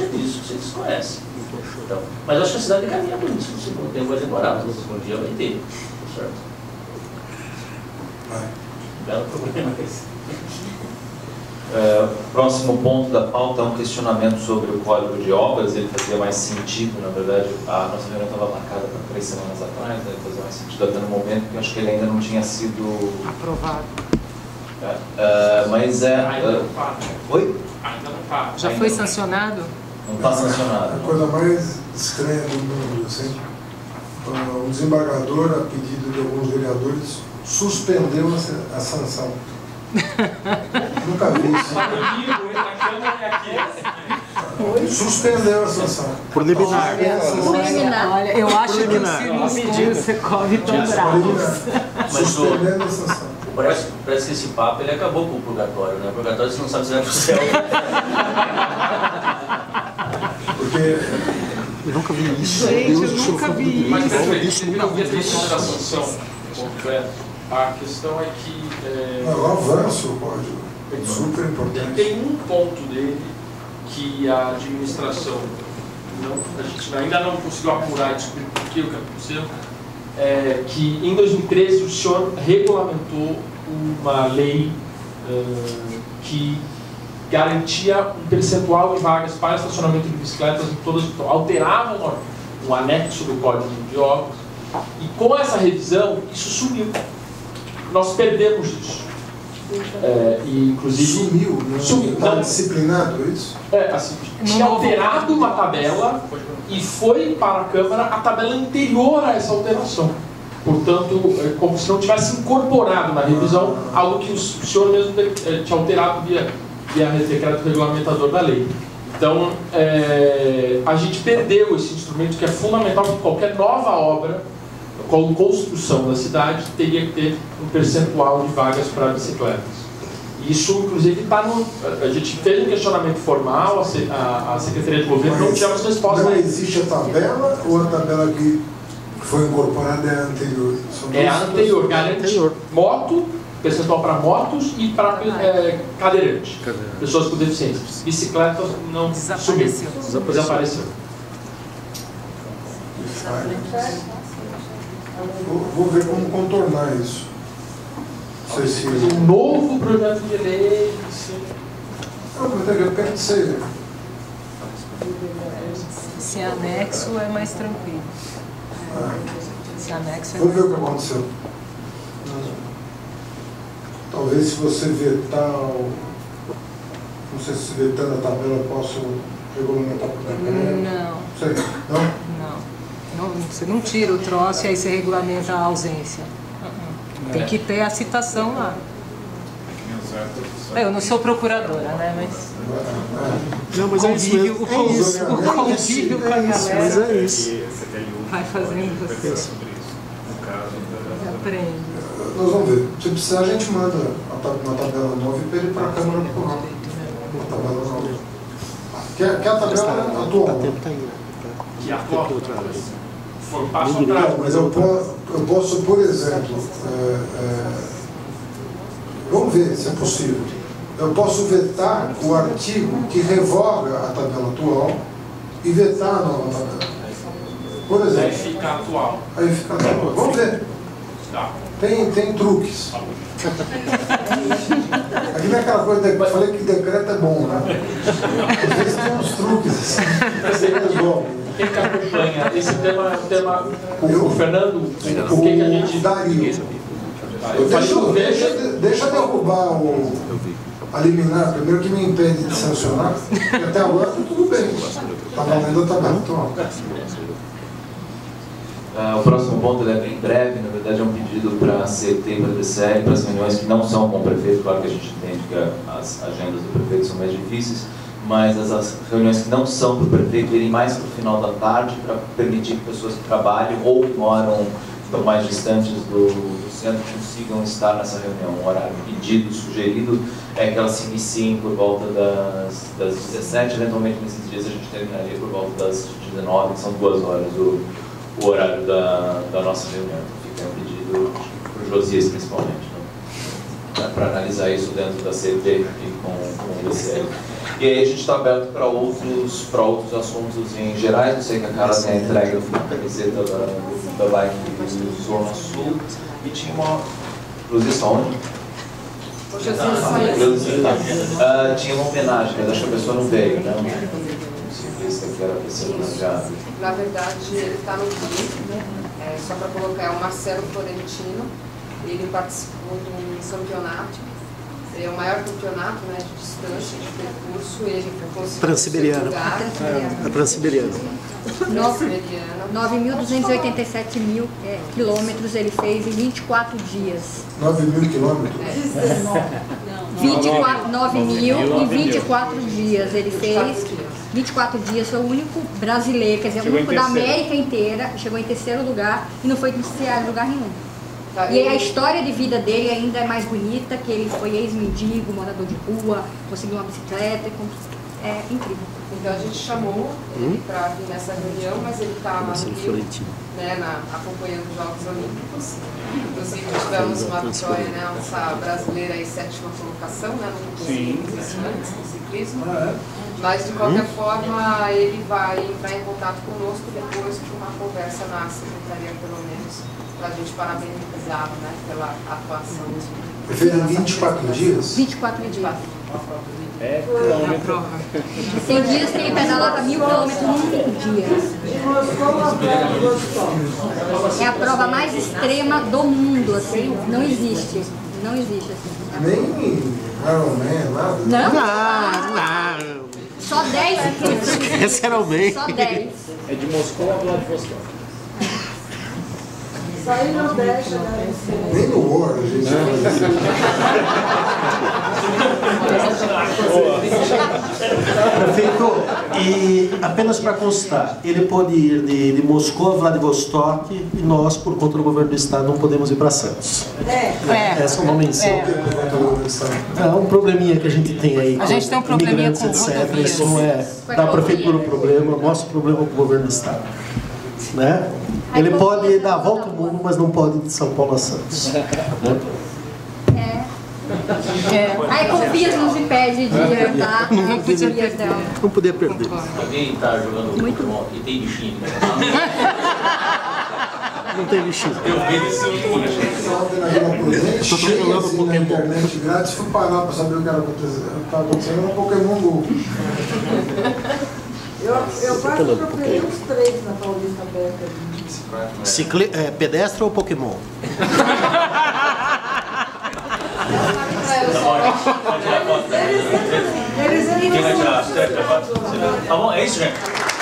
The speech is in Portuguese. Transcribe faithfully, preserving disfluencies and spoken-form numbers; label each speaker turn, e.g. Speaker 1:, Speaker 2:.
Speaker 1: serviço que você desconhece. Então, mas eu acho que a cidade caminha por isso, no segundo tempo vai demorar, no segundo dia vai ter, certo?
Speaker 2: Vai.
Speaker 1: Belo problema esse.
Speaker 3: É, próximo ponto da pauta é um questionamento sobre o código de obras. Ele fazia mais sentido, na verdade, a nossa reunião estava marcada para três semanas atrás, né? Fazia mais sentido até no momento, porque eu acho que ele ainda não tinha sido
Speaker 4: aprovado.
Speaker 3: É, é, mas é...
Speaker 5: Ainda não está.
Speaker 3: Oi?
Speaker 5: Ainda não está.
Speaker 4: Já foi sancionado?
Speaker 3: Não está sancionado.
Speaker 2: A coisa mais estranha do mundo, assim, o desembargador, a pedido de alguns vereadores, suspendeu a, a sanção. Nunca vi isso. Suspendeu a sanção.
Speaker 6: Por liminar.
Speaker 4: Olha, eu acho que o Silvio Secov está bravo.
Speaker 2: Suspendendo a sanção.
Speaker 1: Parece, parece que esse papo ele acabou com o purgatório, né? O purgatório você não sabe se vai para o céu.
Speaker 2: Porque
Speaker 6: eu nunca vi isso.
Speaker 4: Gente, eu nunca vi isso.
Speaker 5: Mas, devido à questão da sanção concreta, a questão é que... É,
Speaker 2: não, o avanço o código é super importante.
Speaker 5: Tem um ponto dele que a administração, não, a gente ainda não conseguiu apurar e descobrir por que o que aconteceu, é que em dois mil e treze o senhor regulamentou uma lei uh, que garantia um percentual de vagas para estacionamento de bicicletas em todas, alteravam o anexo do Código de Obras, e com essa revisão isso sumiu. Nós perdemos isso. É, e inclusive
Speaker 2: sumiu, não
Speaker 5: sumiu.
Speaker 2: Está disciplinado isso?
Speaker 5: É, assim, tinha alterado uma tabela e foi para a Câmara a tabela anterior a essa alteração. Portanto, é como se não tivesse incorporado na revisão algo que o senhor mesmo tinha alterado via, via decreto regulamentador da lei. Então, é, a gente perdeu esse instrumento que é fundamental para qualquer nova obra, com construção da cidade, teria que ter um percentual de vagas para bicicletas. Isso, inclusive, está no... A gente fez um questionamento formal, a, a Secretaria de Governo não tivemos resposta.
Speaker 2: Não existe a tabela ou a tabela que foi incorporada é a anterior?
Speaker 5: É a anterior, garante moto, percentual para motos e para é, cadeirante, Cadeirante. pessoas com deficiência. Bicicletas não sumiu, desapareceu. desapareceu.
Speaker 2: Vou, vou ver como contornar isso. Não sei se...
Speaker 5: Um novo projeto de lei. Sim.
Speaker 2: Não, mas eu quero dizer.
Speaker 4: Esse anexo é mais tranquilo.
Speaker 2: Ah.
Speaker 4: Esse anexo é
Speaker 2: Vou
Speaker 4: mais
Speaker 2: ver o que aconteceu. Talvez se você vetar o... Não sei se vetando a tabela eu posso regulamentar por decreto.
Speaker 4: Não.
Speaker 2: Sei. Não?
Speaker 4: Não. Não, você não tira o troço e aí você regulamenta a ausência. Uh-uh. Tem que ter a citação lá. Eu não sou procuradora, né? Mas.
Speaker 6: Não, mas convívio,
Speaker 4: é isso. O convívio,
Speaker 6: é
Speaker 4: o convívio com a galera.
Speaker 6: Mas é isso.
Speaker 4: Vai fazendo você. Aprende.
Speaker 2: Nós vamos ver. Se precisar, a gente manda uma tabela nova e pede para a Câmara aprovar. Uma tabela nova. Que é, que é a tabela atual.
Speaker 5: Que é atual. Foi um passo atrás.
Speaker 2: Não, mas eu posso, eu posso, por exemplo, é, é, vamos ver se é possível. Eu posso vetar o artigo que revoga a tabela atual e vetar a nova tabela. Por exemplo.
Speaker 5: Aí fica atual.
Speaker 2: Aí fica atual. Vamos ver.
Speaker 5: Tá.
Speaker 2: Tem, tem truques. Aqui não é aquela coisa que eu falei que decreto é bom, né? Às vezes tem uns truques assim, que resolvem.
Speaker 5: Quem que acompanha? Esse tema é um tema. O, o Fernando, o que, que a gente.
Speaker 2: Daria.
Speaker 5: Tá,
Speaker 2: eu deixa, eu deixa, deixa derrubar o. A liminar, primeiro que me impede de sancionar, porque até agora tá tudo bem. Está valendo a tabela atual.
Speaker 3: Uh, o próximo ponto é bem breve, na verdade é um pedido para a C T e para a D C E, para as reuniões que não são com o prefeito. Claro que a gente entende que as agendas do prefeito são mais difíceis, mas as, as reuniões que não são para o prefeito irem mais para o final da tarde, para permitir que pessoas que trabalham ou moram, estão mais distantes do, do centro, consigam estar nessa reunião. O horário pedido, sugerido, é que elas se iniciem por volta das, das dezessete, eventualmente nesses dias a gente terminaria por volta das dezenove, que são duas horas o, o horário da, da nossa reunião. Fica um pedido para o Josias principalmente. Né? para analisar isso dentro da C T e com, com o D C E. E aí a gente está aberto para outros, para outros assuntos em gerais. Eu sei que a Carla tem a entrega da camiseta da, da bike do Zona Sul e tinha uma... Inclusive, está onde?
Speaker 7: Hoje eu
Speaker 3: Ah, tinha uma homenagem, mas acho que a pessoa não veio, né? Um ciclista que era para ser homenageado.
Speaker 7: Na verdade, ele está no Rio, é, só para colocar, é o Marcelo Florentino. Ele participou de um campeonato, é o maior campeonato, né, de distância, de percurso. Ele conseguiu
Speaker 6: Transiberiano. É Transiberiano.
Speaker 8: nove mil duzentos e oitenta e sete mil é, quilômetros ele fez em vinte e quatro dias.
Speaker 2: nove mil quilômetros?
Speaker 8: vinte e quatro, nove mil em vinte e quatro dias ele fez. vinte e quatro dias, foi o único brasileiro, quer dizer, o único da América inteira, chegou em terceiro lugar e não foi noticiado em lugar nenhum. E a história de vida dele ainda é mais bonita, que ele foi ex-mendigo, morador de rua, conseguiu uma bicicleta, é incrível.
Speaker 7: Então a gente chamou ele para vir nessa reunião, mas ele está no Rio, né, na, acompanhando os Jogos Olímpicos. Inclusive tivemos uma vitória, né, nossa brasileira aí, sétima colocação, né, no ciclismo. Mas de qualquer forma ele vai entrar em contato conosco depois de uma conversa na secretaria, pelo menos, para a gente parabenizá-lo, né, pela atuação.
Speaker 2: Ele fez em vinte e quatro dias?
Speaker 8: vinte e quatro dias.
Speaker 9: É, quilômetro.
Speaker 8: Tem dias que ele pedalava mil quilômetros num dia. É a prova mais extrema do mundo, assim. Não existe. Não existe assim.
Speaker 2: Nem Ironman, nada?
Speaker 8: Não?
Speaker 6: Não, não.
Speaker 8: Só dez quilômetros.
Speaker 6: Esse era o meio.
Speaker 8: Só dez.
Speaker 9: É de Moscou a Vladivostok.
Speaker 7: Sair não deixa,
Speaker 2: Nem no War, a gente
Speaker 6: Prefeito, e apenas para constar, ele pode ir de, de Moscou a Vladivostok e nós, por conta do governo do estado, não podemos ir para Santos.
Speaker 4: É.
Speaker 6: Essa é uma menção.
Speaker 4: É.
Speaker 6: É um probleminha que a gente tem aí.
Speaker 4: A gente tem um probleminha com
Speaker 6: etcétera.
Speaker 4: rodovias.
Speaker 6: Isso não é da prefeitura o problema, nosso problema é com o governo do estado. Né? Ele pode dar a volta ao mundo, mas não pode de São Paulo a Santos. Né?
Speaker 8: É. Aí confia nos impede de adiantar.
Speaker 6: Não podia
Speaker 8: perder.
Speaker 6: Não podia perder.
Speaker 1: Alguém está jogando
Speaker 8: Muito
Speaker 1: Pokémon e tem bichinho?
Speaker 6: Não tem bichinho.
Speaker 1: Eu vi esse
Speaker 2: ontem na Vila Prudente,
Speaker 6: Estou
Speaker 2: cheio
Speaker 6: jogando
Speaker 2: assim na
Speaker 6: Pokémon.
Speaker 2: internet grátis, fui parar para saber o que era estava acontecendo, era um Pokémon Go.
Speaker 7: Eu, eu quase procurei uns três na Paulista aberta.
Speaker 6: Cicli é, pedestre ou Pokémon?
Speaker 7: Eles, eles,
Speaker 1: Quem vai tirar? Tá bom? É isso, gente?